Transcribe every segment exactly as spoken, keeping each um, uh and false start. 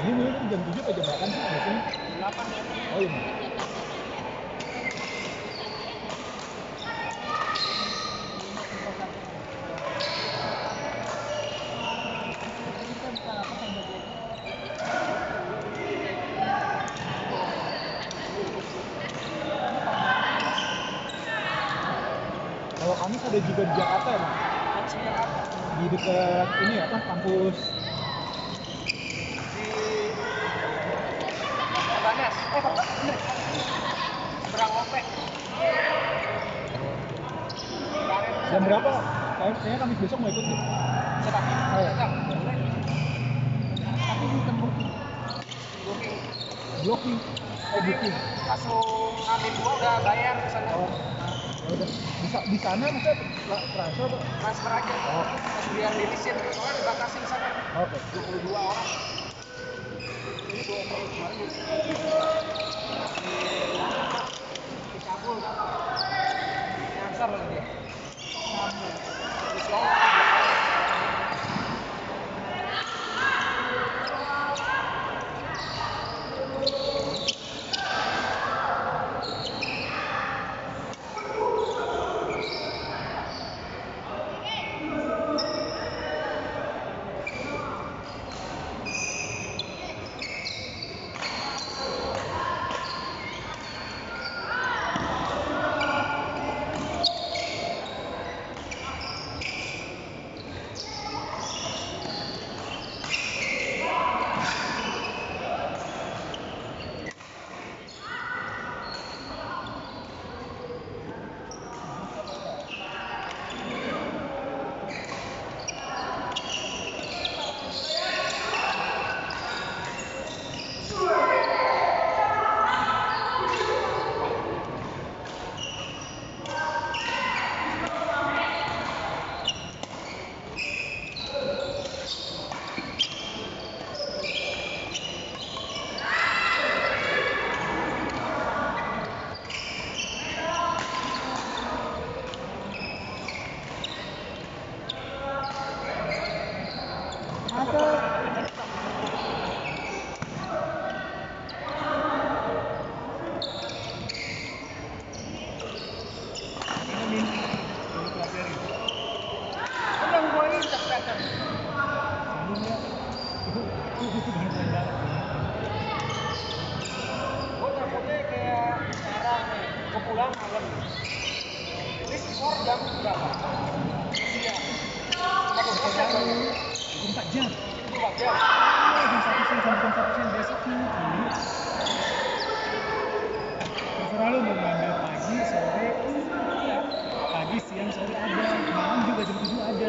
Ini mulai jam tujuh atau jam delapan sih biasanya? delapan ya. Oh iya. Kalau Kamis ada juga di Jakarta ya, Bang? Di dekat ini apa, kampus Di Banes. Eh, Bapak, bener. Seberang Lope. jam berapa? Kayaknya Kamis besok mau ikut nih. Siapa? Oh, ya. Datang. Boleh. Tapi sistem booking. Booking. Blocking. Oh, booking. Langsung Amin dua udah bayar ke sana. Oh. Ya udah. Bisa di sana maksudnya transfer apa? Transfer aja. Oh. Terus biar dirisin. Soalnya dibatasi di sana. Oke. dua puluh dua orang. Ini dua puluh kemarin. Dicabul. Nyasar lagi dia. Cabul. Terus lo pulang malam. Ini skor jam berapa? Siang. Satu jam baru. empat jam. empat jam. Oh, jam satu siang sampai jam satu siang besoknya. Terserah lu mau ngambil pagi, sore, Iya. pagi, siang, sore ada. Malam juga jam tujuh ada.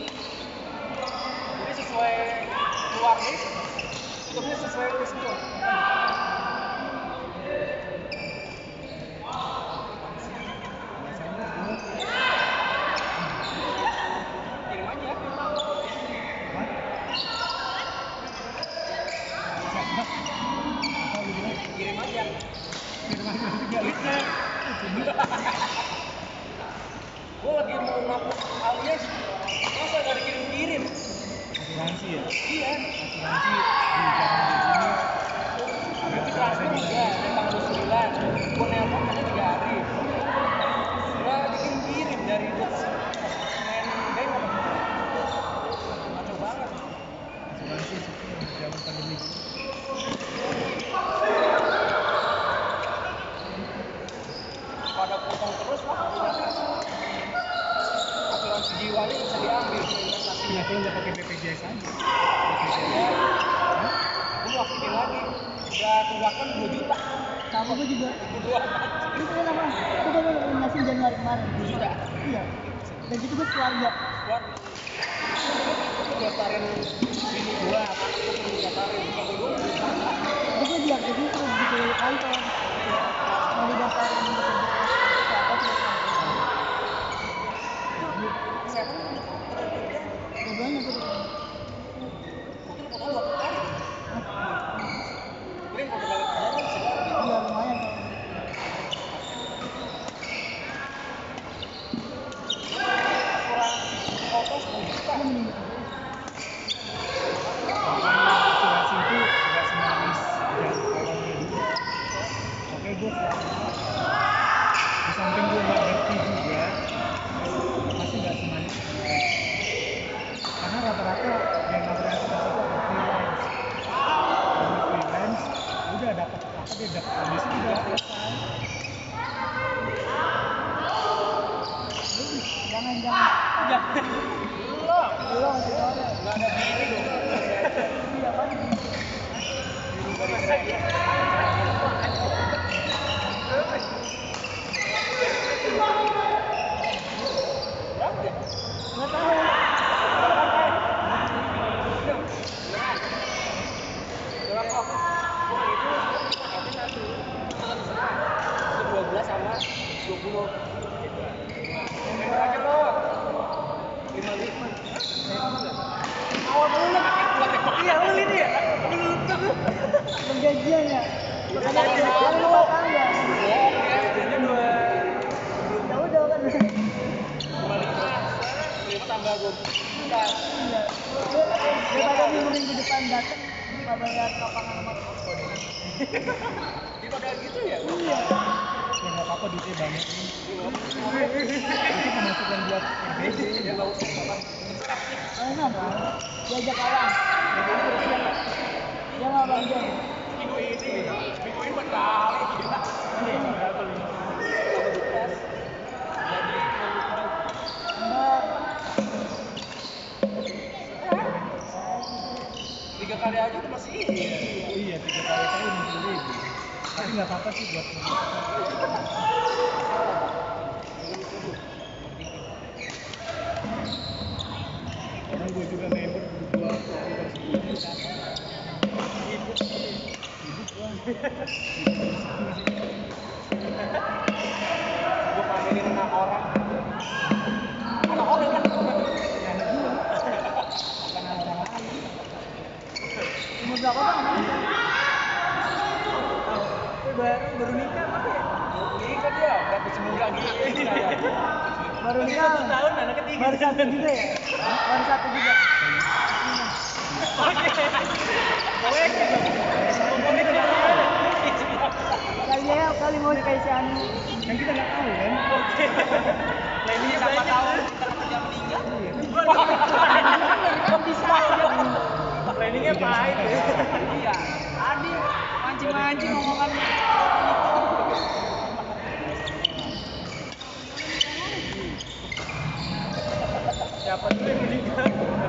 Jadi sesuai keluar list, hitungnya sesuai list itu. Kirim aja. Kirim aja. Kirim aja juga listnya. Gue lagi mau ngapus alias, masa gak dikirim-kirim? Asuransi ya? Iya. Asuransi di zaman begini. Nanti transfer juga, dari tanggal sembilan. Gue nelpon katanya tiga hari. Gak dikirim-kirim dari gue main bank apa? Kacau banget. Asuransi zaman pandemi. Pada potong terus lah. Asuransi jiwanya bisa diambil investasinya. Kenapa lu nggak pakai B P J S aja? B P J S. Ya, gue aktifin lagi. Udah tunggakan dua juta. Sama gue juga. Dua. Itu kan apa? Itu kan baru lunasin Januari kemarin. dua juta. Iya. Dan itu gue keluarga. Keluar. Gue daftarin bini gua, anak gue perlu daftarin. Kalau gue Itu gue biar jadi terus di kantor. Mau didaftarin B P J S siapa sih? kesehatan udah kerja. Dua-duanya gue udah. Mungkin potong dua puluh kali. Mungkin kalau balik kerja kan bisa jadi. Iya lumayan kalau. Asuransi foto sepuluh juta. Gue mending B P J S. Asuransi Tapi udah kondisi udah selesai. Jangan jangan. Jangan. Belum. Belum masih ada. Nggak ada bini dong. Iya kan? Biru dari keren. Berapa ya? Nggak tahu. Berapa kok? Itu satu. Satu setengah. Itu dua belas sama dua puluh. Yang aja lo. Lima lima. Awal dulu pakai buat tembak. Iya, lu ini ya. Perjanjian ya. Perjanjian. Kan lu makan ya. Oke, jadi dua. Ya udah kan. Lima lima. Lima tambah dua. Enggak. Iya. Daripada minggu-minggu depan datang nggak bayar lapangan sama Daripada gitu ya? Iya. Ya nggak apa-apa duitnya banyak ini. Itu pemasukan buat R B D. Ya nggak usah apa. Mana kan? Diajak kawan. Dia nggak bang John. Minggu ini, minggu ini buat kali. Ini berapa lima? Mbak. Tiga kali aja udah masih ini. Iya, tiga kali kali enam puluh ribu. Tapi nggak apa-apa sih buat karena gue juga member dua member sebelumnya hidup hidup Gue pamerin anak orang. Anak orang kan? anak gue bukan anak orang lain. Umur berapa bang? Baru baru nikah apa ya? Nikah dia, nggak bisa muda gitu. Baru nikah. Satu tahun anak ketiga. Baru satu juga ya? Baru satu juga. Kali ya kali mau dikasih si Anu. Kan kita nggak tahu kan. Lainnya siapa tahu kita dia meninggal. Kan bisa aja. Trainingnya pahit. Iya. Adi mancing-mancing ngomongan. Siapa dulu yang meninggal?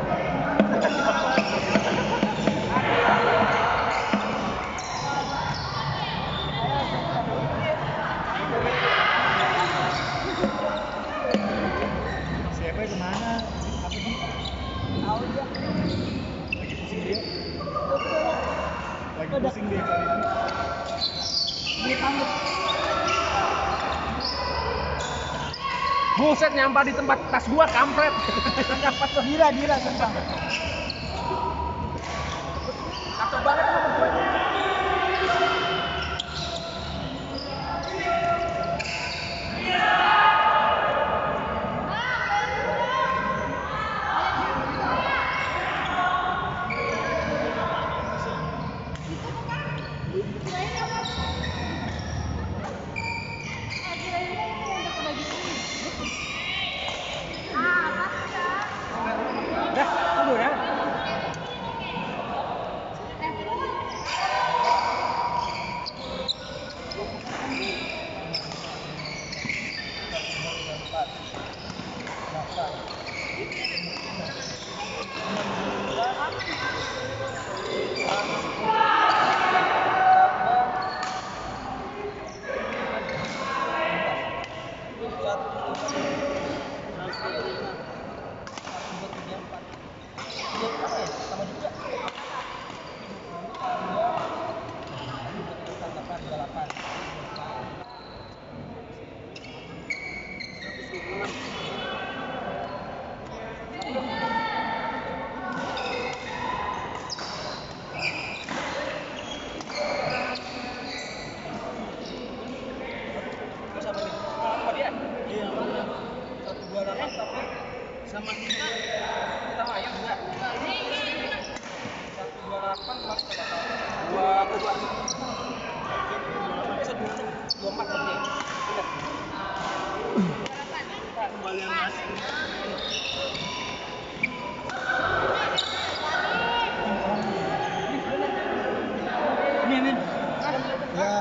Siapa yang kemana? Apa sih? Tahu dia. Lagi pusing dia. Betul. Lagi Udah. pusing dia cari ini. Dia tangguh. Buset, nyampah di tempat tas gua, kampret. Dira, Dira sumpah. Kacau banget sama gua. Dah, tunggu ya. Sama kita, kita mah ayam enggak? Satu dua delapan masih tidak tahu. Dua dua besok dua dua empat lebih. Ingat. Kembalian mas. Ini nih. Ya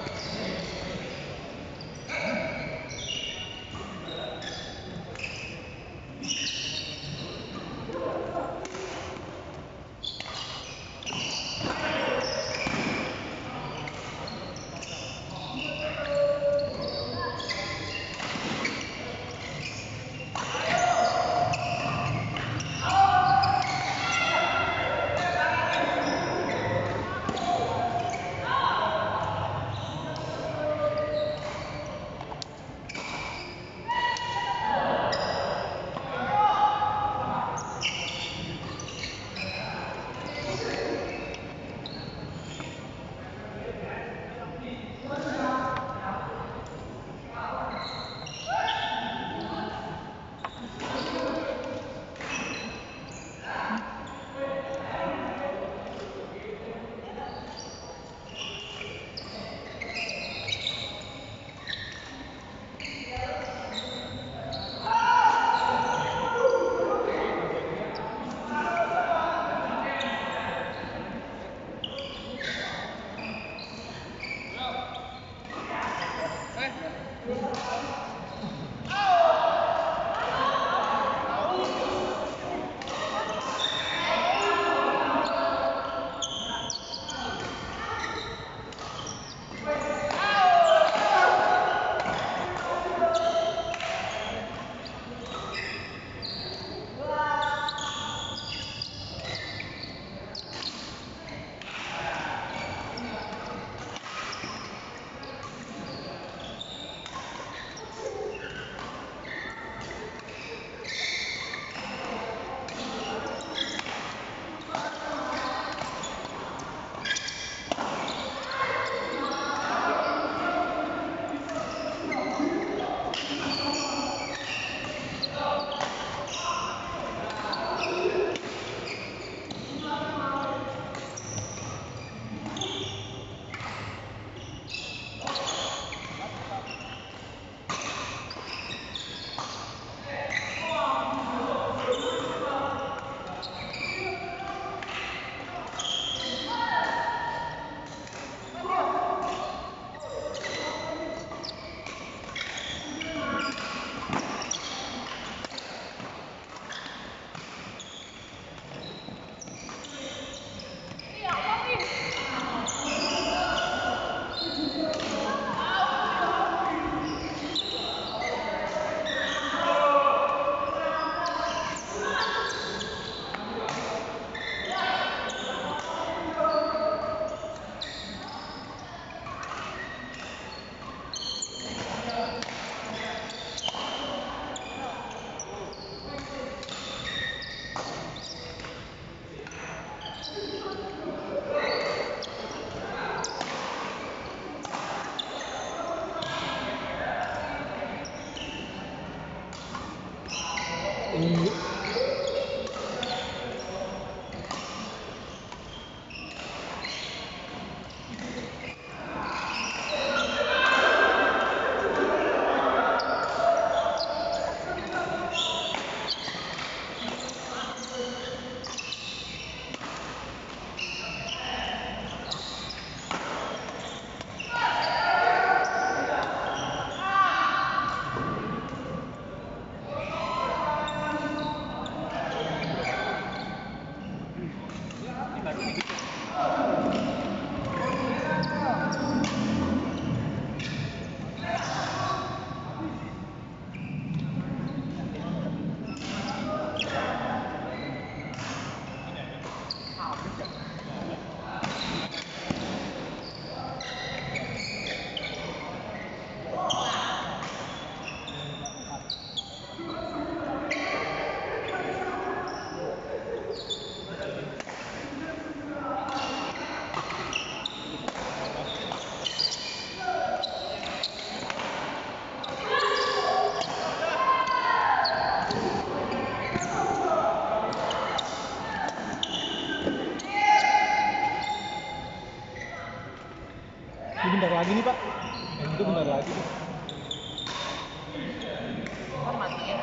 Ini bentar lagi nih pak, yang itu bentar lagi. Kan matinya